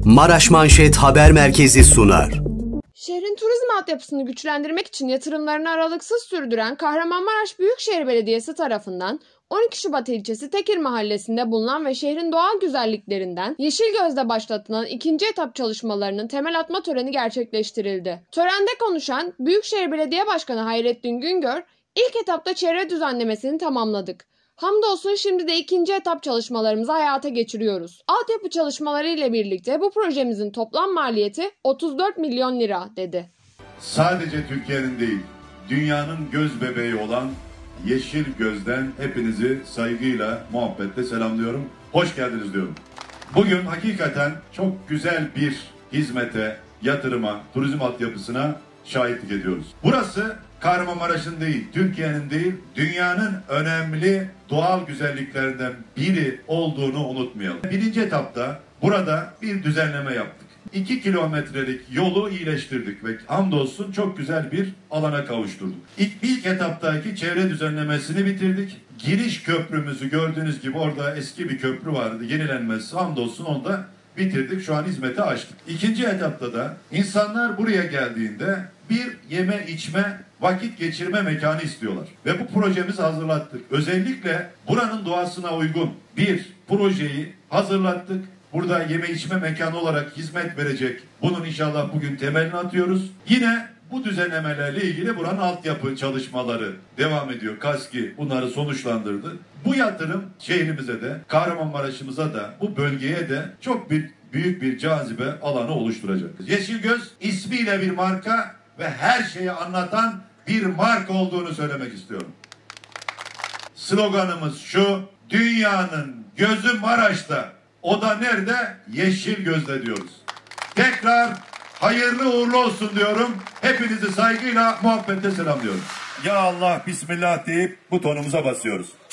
Maraş Manşet Haber Merkezi sunar. Şehrin turizm altyapısını güçlendirmek için yatırımlarını aralıksız sürdüren Kahramanmaraş Büyükşehir Belediyesi tarafından 12 Şubat ilçesi Tekir Mahallesi'nde bulunan ve şehrin doğal güzelliklerinden Yeşilgöz'de başlatılan ikinci etap çalışmalarının temel atma töreni gerçekleştirildi. Törende konuşan Büyükşehir Belediye Başkanı Hayrettin Güngör, ilk etapta çevre düzenlemesini tamamladık. Hamdolsun şimdi de ikinci etap çalışmalarımızı hayata geçiriyoruz. Altyapı çalışmaları ile birlikte bu projemizin toplam maliyeti 34 milyon lira dedi. Sadece Türkiye'nin değil, dünyanın göz bebeği olan Yeşilgöz'den hepinizi saygıyla, muhabbetle selamlıyorum. Hoş geldiniz diyorum. Bugün hakikaten çok güzel bir hizmete, yatırıma, turizm altyapısına şahitlik ediyoruz. Burası Kahramanmaraş'ın değil, Türkiye'nin değil, dünyanın önemli doğal güzelliklerinden biri olduğunu unutmayalım. Birinci etapta burada bir düzenleme yaptık. 2 kilometrelik yolu iyileştirdik ve hamdolsun çok güzel bir alana kavuşturduk. İlk etaptaki çevre düzenlemesini bitirdik. Giriş köprümüzü gördüğünüz gibi orada eski bir köprü vardı, yenilenmesi, hamdolsun onu da bitirdik. Şu an hizmete açtık. İkinci etapta da insanlar buraya geldiğinde bir yeme içme, vakit geçirme mekanı istiyorlar. Ve bu projemizi hazırlattık. Özellikle buranın doğasına uygun bir projeyi hazırlattık. Burada yeme içme mekanı olarak hizmet verecek. Bunun inşallah bugün temelini atıyoruz. Yine bu düzenlemelerle ilgili buranın altyapı çalışmaları devam ediyor. KASKİ bunları sonuçlandırdı. Bu yatırım şehrimize de, Kahramanmaraş'ımıza da, bu bölgeye de çok büyük bir cazibe alanı oluşturacak. Yeşilgöz ismiyle bir marka ve her şeyi anlatan bir marka olduğunu söylemek istiyorum. Sloganımız şu: dünyanın gözü Maraş'ta. O da nerede? Yeşilgöz'de diyoruz. Tekrar hayırlı uğurlu olsun diyorum. Hepinizi saygıyla, muhabbetle selamlıyorum. Ya Allah, Bismillah deyip butonumuza basıyoruz.